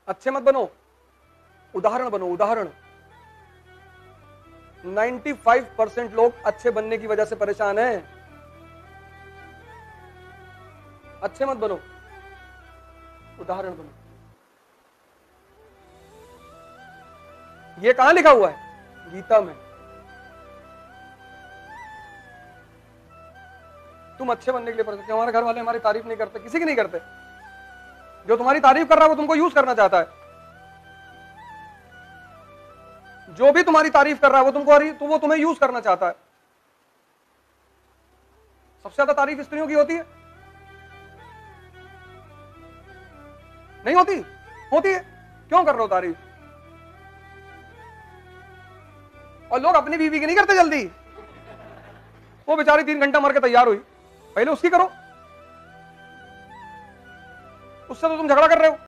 अच्छे मत बनो, उदाहरण बनो, उदाहरण। 95% लोग अच्छे बनने की वजह से परेशान हैं। अच्छे मत बनो, उदाहरण बनो। ये कहां लिखा हुआ है? गीता में। तुम अच्छे बनने के लिए परेशान, हमारे घर वाले हमारी तारीफ नहीं करते, किसी की नहीं करते। जो तुम्हारी तारीफ कर रहा है वो तुमको यूज करना चाहता है। जो भी तुम्हारी तारीफ कर रहा है वो वो तुम्हें यूज करना चाहता है। सबसे ज्यादा तारीफ स्त्रियों की होती है, नहीं होती? होती है। क्यों कर रहे हो तारीफ? और लोग अपनी बीवी की नहीं करते जल्दी। वो बेचारी 3 घंटा मर के तैयार हुई, पहले उसकी करो, उससे तो तुम झगड़ा कर रहे हो।